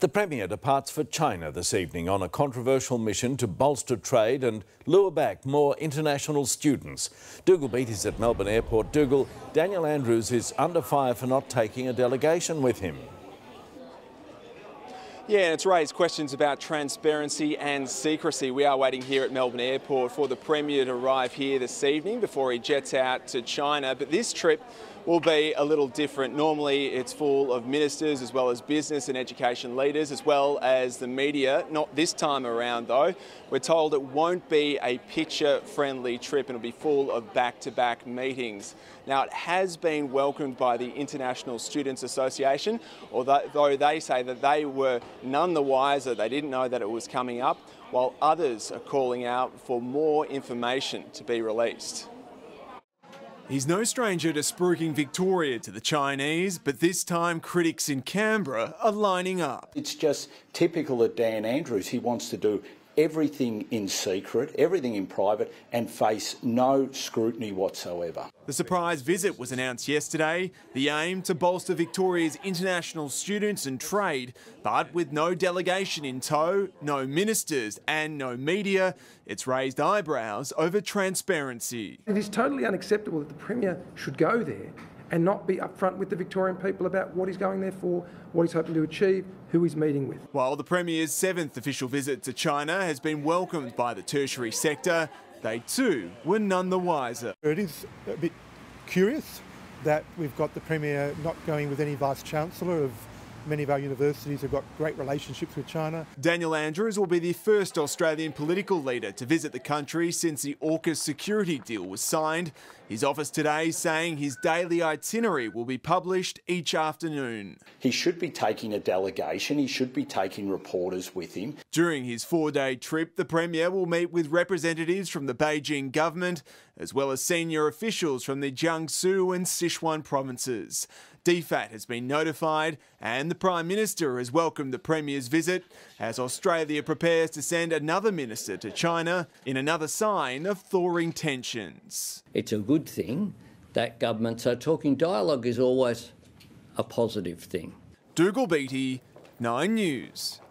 The Premier departs for China this evening on a controversial mission to bolster trade and lure back more international students. Dougal Beat is at Melbourne Airport. Dougal, Daniel Andrews is under fire for not taking a delegation with him. Yeah, and it's raised questions about transparency and secrecy. We are waiting here at Melbourne Airport for the Premier to arrive here this evening before he jets out to China. But this trip will be a little different. Normally it's full of ministers as well as business and education leaders as well as the media. Not this time around though. We're told it won't be a picture-friendly trip and it'll be full of back-to-back meetings. Now it has been welcomed by the International Students Association, although they say that they were none the wiser. They didn't know that it was coming up, while others are calling out for more information to be released. He's no stranger to spruiking Victoria to the Chinese, but this time critics in Canberra are lining up. It's just typical of Dan Andrews. He wants to do everything in secret, everything in private, and face no scrutiny whatsoever. The surprise visit was announced yesterday, the aim to bolster Victoria's international students and trade, but with no delegation in tow, no ministers and no media, it's raised eyebrows over transparency. It is totally unacceptable that the Premier should go there and not be upfront with the Victorian people about what he's going there for, what he's hoping to achieve, who he's meeting with. While the Premier's 7th official visit to China has been welcomed by the tertiary sector, they too were none the wiser. It is a bit curious that we've got the Premier not going with any Vice-Chancellor of many of our universities have got great relationships with China. Daniel Andrews will be the first Australian political leader to visit the country since the AUKUS security deal was signed. His office today saying his daily itinerary will be published each afternoon. He should be taking a delegation, he should be taking reporters with him. During his 4-day trip, the Premier will meet with representatives from the Beijing government, as well as senior officials from the Jiangsu and Sichuan provinces. DFAT has been notified and the Prime Minister has welcomed the Premier's visit as Australia prepares to send another minister to China in another sign of thawing tensions. It's a good thing that governments are talking. Dialogue is always a positive thing. Dougal Beattie, 9 News.